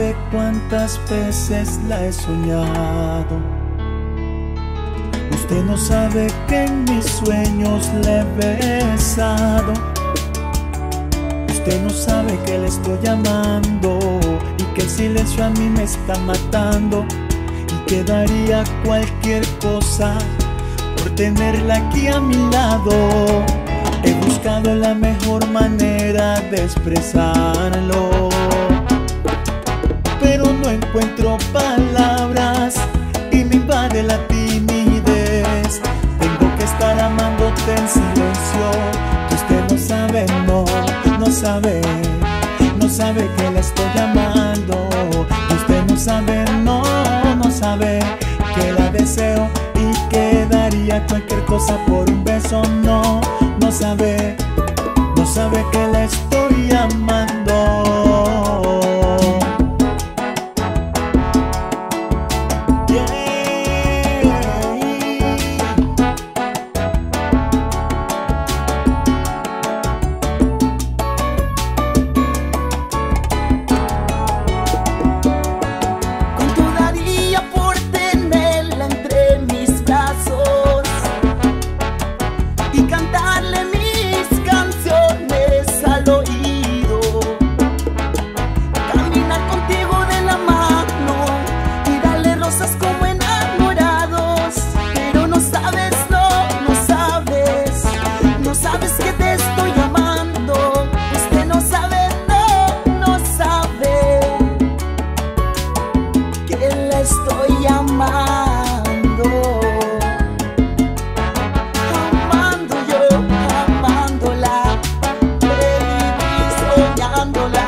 sabe cuántas veces la he soñado. Usted no sabe que en mis sueños le he besado. Usted no sabe que le estoy llamando y que el silencio a mí me está matando, y que daría cualquier cosa por tenerla aquí a mi lado. He buscado la mejor manera de expresarlo, pero no encuentro palabras y me invade la timidez. Tengo que estar amándote en silencio, que usted no sabe, no sabe que la estoy llamando. Usted no sabe, no sabe que la deseo y que daría cualquier cosa por un beso. No sabe que la estoy amando. Estoy amando, yo, amándola, baby, soñándola.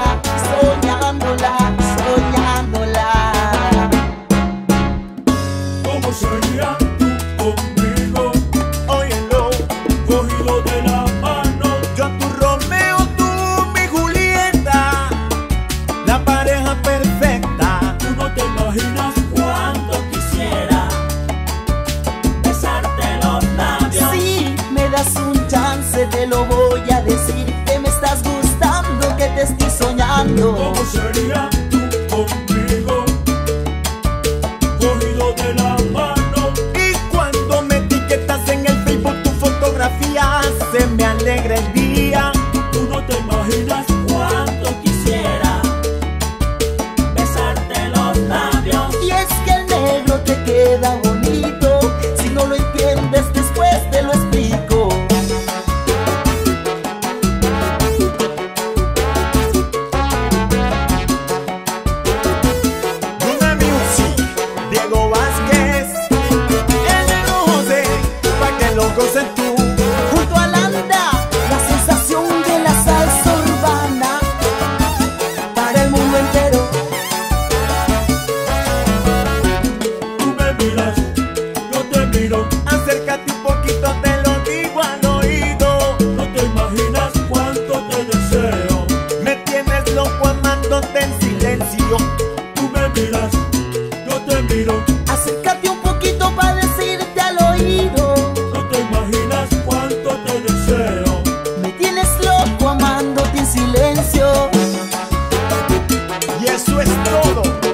¿Cómo sería tú conmigo? Óyelo, cogido de la mano. Yo tu Romeo, tú mi Julieta, la pareja perfecta. Tú no te imaginas cuánto quisiera besarte los labios. Si me das un chance te lo voy a decir, que me estás gustando, que te estoy soñando. ¿Cómo sería tú conmigo? Cogido de la mano. Y cuando me etiquetas en el Facebook tu fotografía, se me alegra el día. Tú no te imaginas cuánto quisiera besarte los labios. Y es que el negro te queda bonito, si no lo entiendes después te lo explico. Luna Music, Diego Vázquez, el negro José, pa' que lo goces tú. Junto a Landa, la sensación de la salsa urbana para el mundo entero. Tú me miras, yo te miro. Acércate un poquito, te lo digo al oído. No te imaginas cuánto te deseo. Me tienes loco amándote en silencio. Tú me miras, yo te miro. Acércate un poquito para decirte al oído. No te imaginas cuánto te deseo. Me tienes loco amándote en silencio. Y eso es todo.